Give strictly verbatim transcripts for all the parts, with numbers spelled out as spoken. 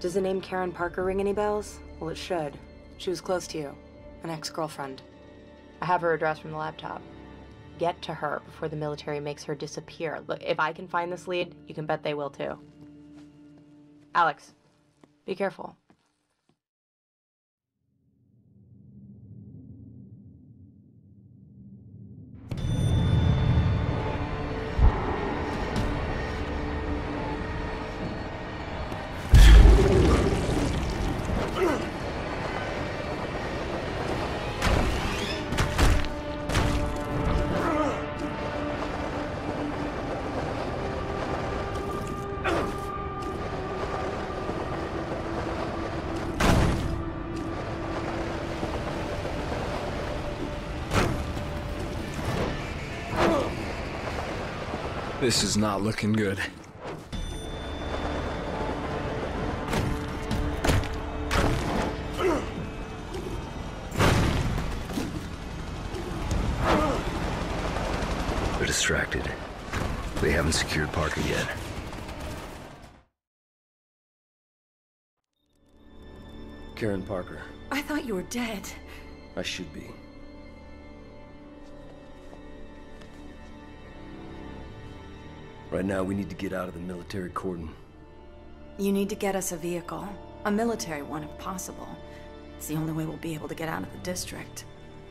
Does the name Karen Parker ring any bells? Well, it should. She was close to you. An ex-girlfriend. I have her address from the laptop. Get to her before the military makes her disappear. Look, if I can find this lead, you can bet they will too. Alex, be careful. This is not looking good. They're distracted. They haven't secured Parker yet. Karen Parker. I thought you were dead. I should be. Right now, we need to get out of the military cordon. You need to get us a vehicle. A military one, if possible. It's the only way we'll be able to get out of the district.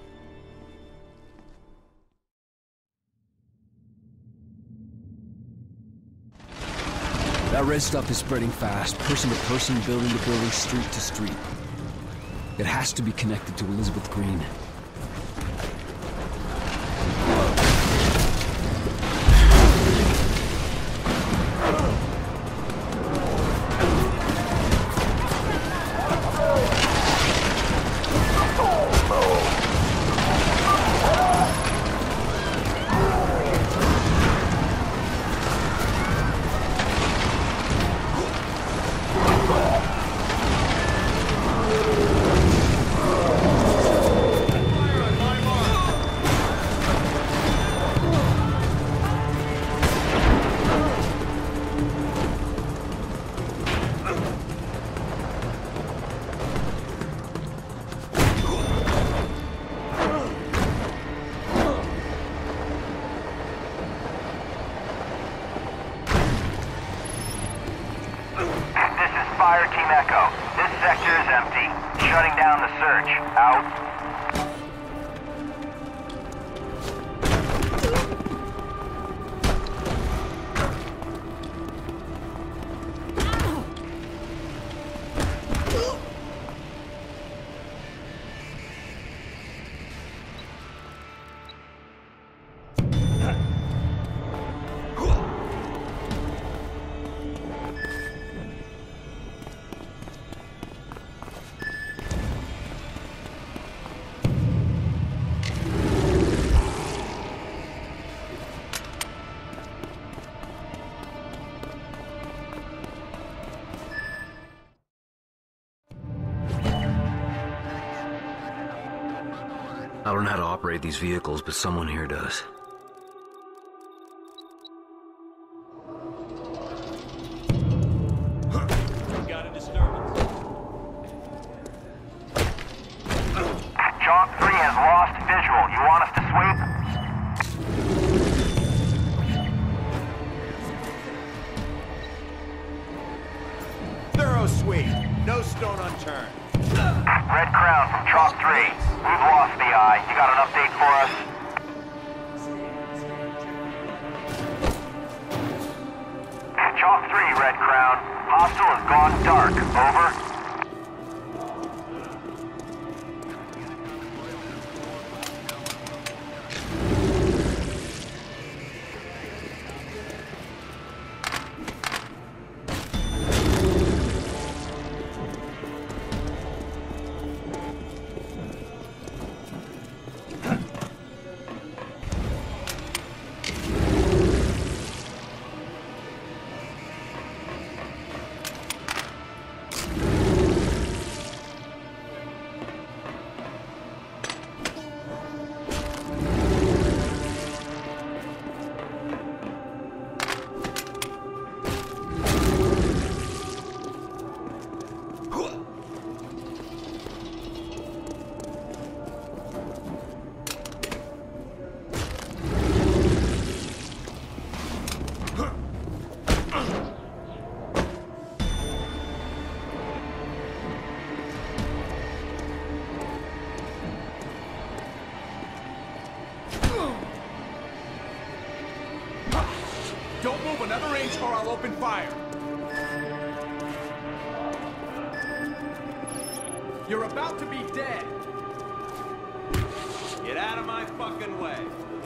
That red stuff is spreading fast, person to person, building to building, street to street. It has to be connected to Elizabeth Green. Fire Team Echo. This sector is empty. Shutting down the search. Out. I don't know how to operate these vehicles, but someone here does. Got a disturbance. Chalk three has lost visual. You want us to sweep? Thorough sweep. No stone unturned. Red Crown from Chalk three. We've lost the eye. You got an update for us? Chalk three, Red Crown. Hostile has gone dark. Over. Don't move another inch or I'll open fire. You're about to be dead. Get out of my fucking way.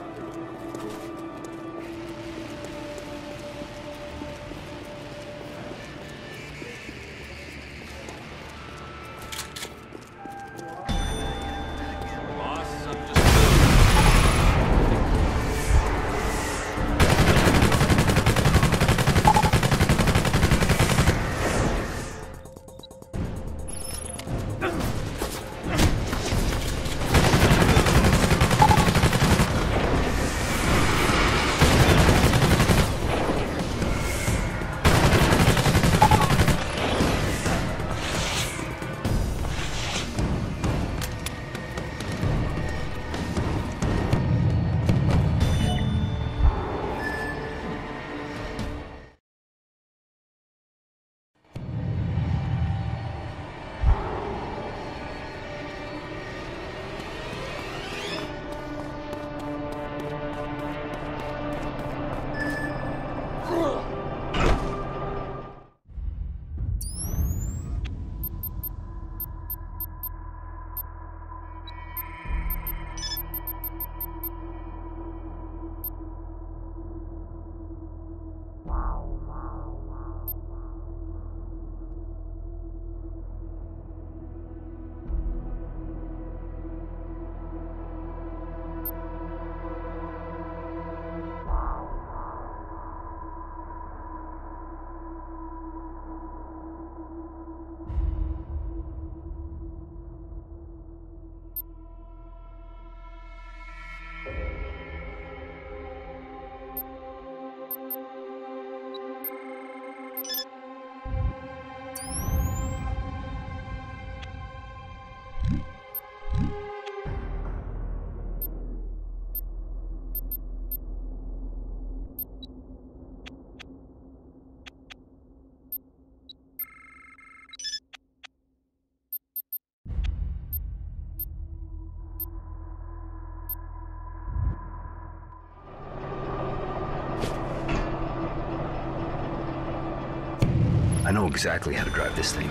I know exactly how to drive this thing.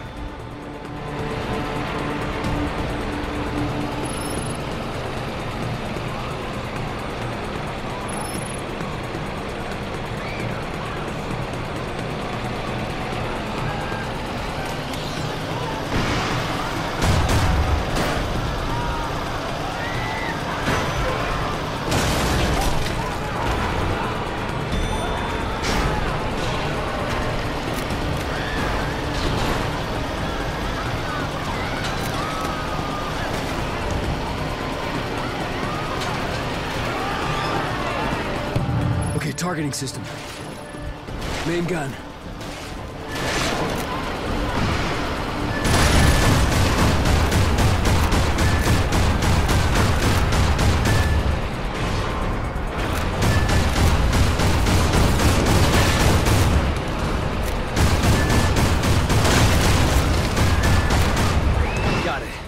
Targeting system. Main gun. Got it.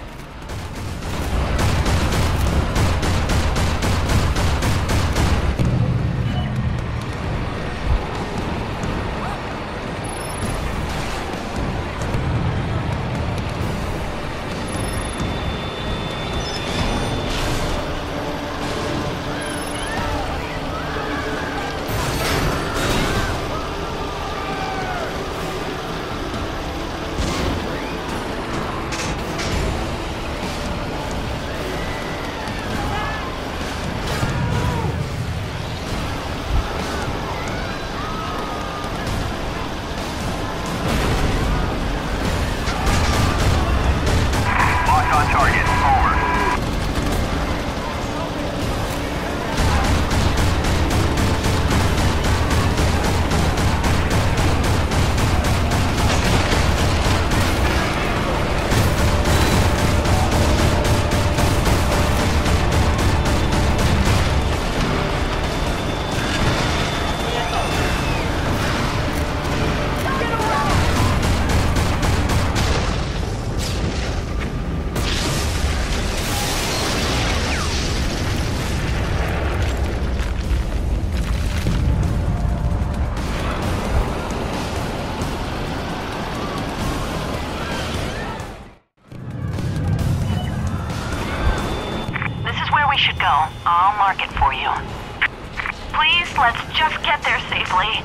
I'll mark it for you. Please, let's just get there safely.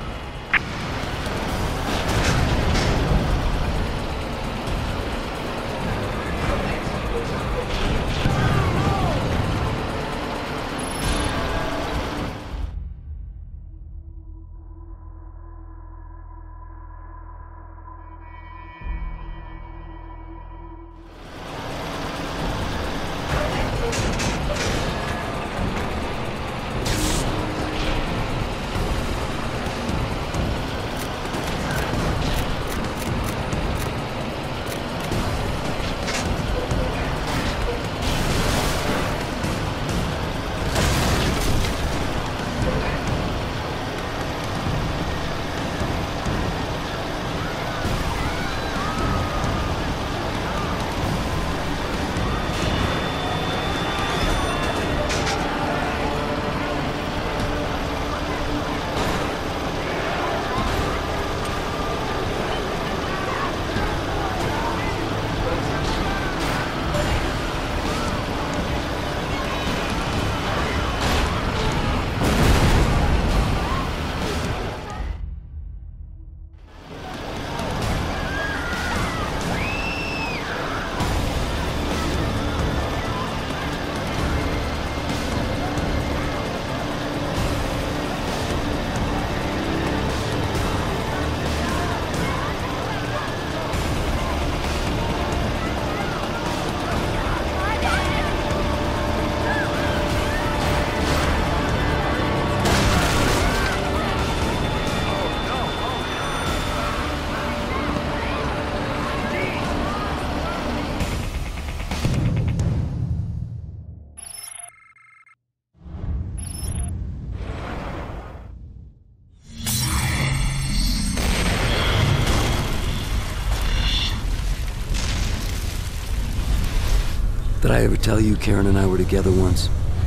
Did I ever tell you Karen and I were together once?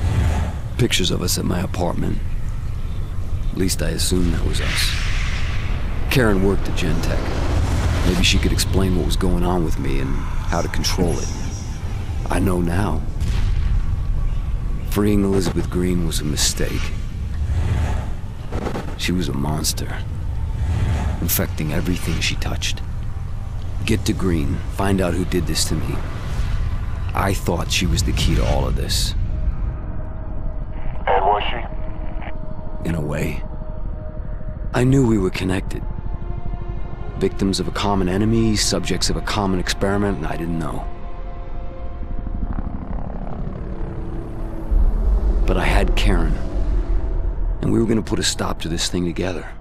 Pictures of us at my apartment. At least I assumed that was us. Karen worked at Gentek. Maybe she could explain what was going on with me and how to control it. I know now. Freeing Elizabeth Green was a mistake. She was a monster, infecting everything she touched. Get to Green, find out who did this to me. I thought she was the key to all of this. And was she? In a way. I knew we were connected. Victims of a common enemy, subjects of a common experiment, and I didn't know. But I had Karen, and we were gonna put a stop to this thing together.